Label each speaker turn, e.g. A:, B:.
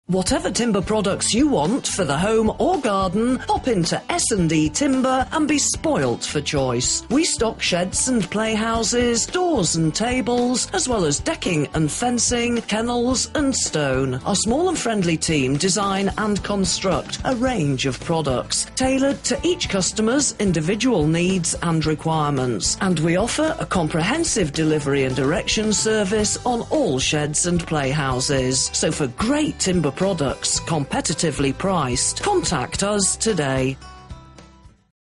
A: Whatever timber products you want for the home or garden, pop into S&D Timber and be spoilt for choice. We stock sheds and playhouses, doors and tables, as well as decking and fencing, kennels and stone. Our small and friendly team design and construct a range of products tailored to each customer's individual needs and requirements. And we offer a comprehensive delivery and erection service on all sheds and playhouses. So for great timber products, competitively priced, contact us today.